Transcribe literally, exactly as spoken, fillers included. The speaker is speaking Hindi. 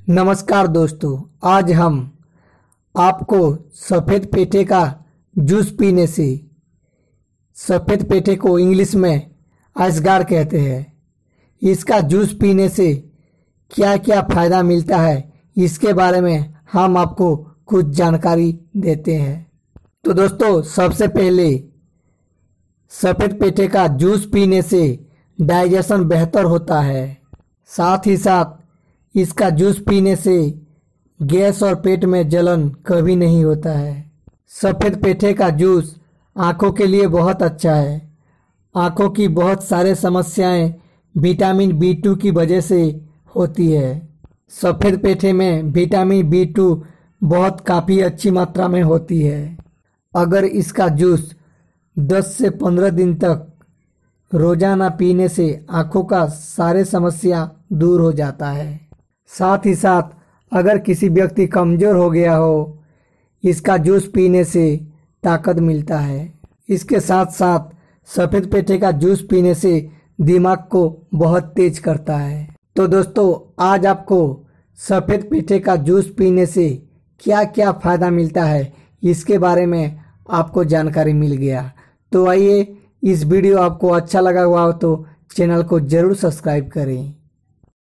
नमस्कार दोस्तों, आज हम आपको सफ़ेद पेठे का जूस पीने से, सफ़ेद पेठे को इंग्लिश में आइसगार कहते हैं, इसका जूस पीने से क्या क्या फ़ायदा मिलता है इसके बारे में हम आपको कुछ जानकारी देते हैं। तो दोस्तों, सबसे पहले सफ़ेद पेठे का जूस पीने से डाइजेशन बेहतर होता है। साथ ही साथ इसका जूस पीने से गैस और पेट में जलन कभी नहीं होता है। सफ़ेद पेठे का जूस आँखों के लिए बहुत अच्छा है। आँखों की बहुत सारे समस्याएं विटामिन बी टू की वजह से होती है। सफ़ेद पेठे में विटामिन बी टू बहुत काफ़ी अच्छी मात्रा में होती है। अगर इसका जूस दस से पंद्रह दिन तक रोज़ाना पीने से आँखों का सारे समस्या दूर हो जाता है। साथ ही साथ अगर किसी व्यक्ति कमज़ोर हो गया हो, इसका जूस पीने से ताकत मिलता है। इसके साथ साथ सफ़ेद पेठे का जूस पीने से दिमाग को बहुत तेज करता है। तो दोस्तों, आज आपको सफ़ेद पेठे का जूस पीने से क्या क्या फ़ायदा मिलता है इसके बारे में आपको जानकारी मिल गया। तो आइए, इस वीडियो आपको अच्छा लगा हुआ हो तो चैनल को ज़रूर सब्सक्राइब करें।